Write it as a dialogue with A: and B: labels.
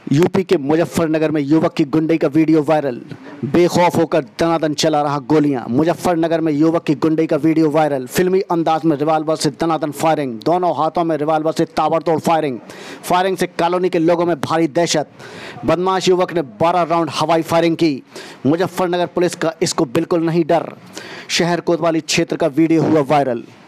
A: UP के मुजफ्फरनगर में युवक की गुंडई का वीडियो वायरल। बेखौफ होकर दनादन चला रहा गोलियां। मुजफ्फरनगर में युवक की गुंडई का वीडियो वायरल। फिल्मी अंदाज में रिवाल्वर से दनादन फायरिंग। दोनों हाथों में रिवाल्वर से ताबड़तोड़ फायरिंग से कॉलोनी के लोगों में भारी दहशत। बदमाश युवक ने 12 राउंड हवाई फायरिंग की। मुजफ्फरनगर पुलिस का इसको बिल्कुल नहीं डर। शहर कोतवाली क्षेत्र का वीडियो हुआ वायरल।